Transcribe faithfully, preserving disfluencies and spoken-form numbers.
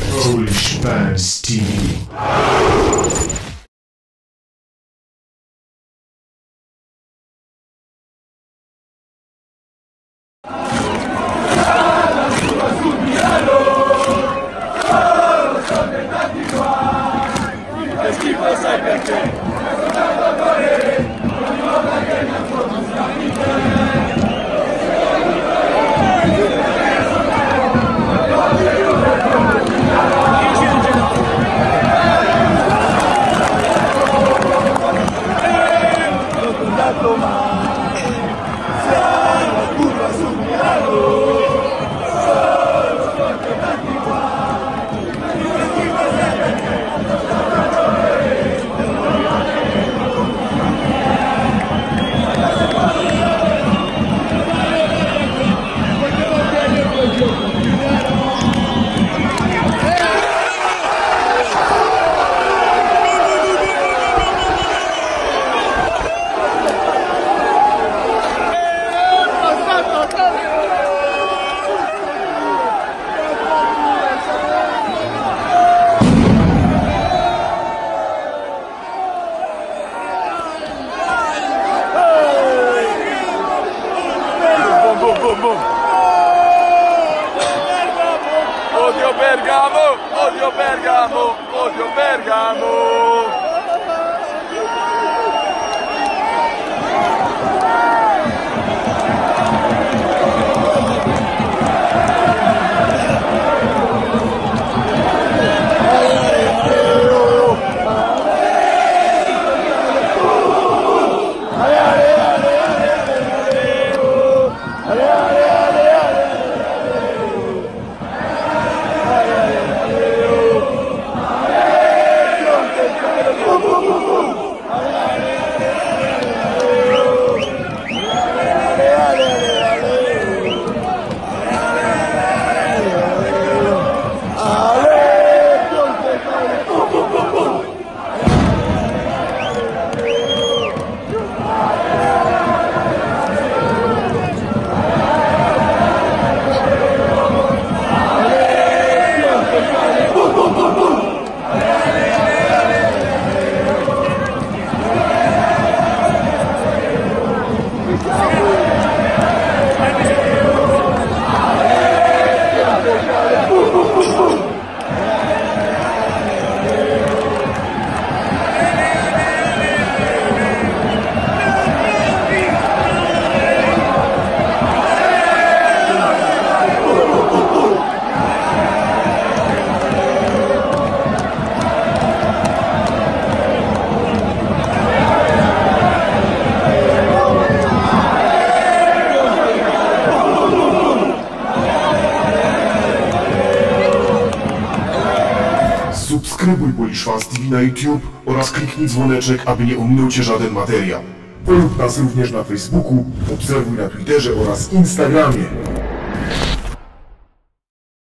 Polish Fans T V. Odio Bergamo, odio Bergamo, odio Bergamo. Subskrybuj Polish Fans T V na YouTube oraz kliknij dzwoneczek, aby nie ominął Cię żaden materiał. Polub nas również na Facebooku, obserwuj na Twitterze oraz Instagramie.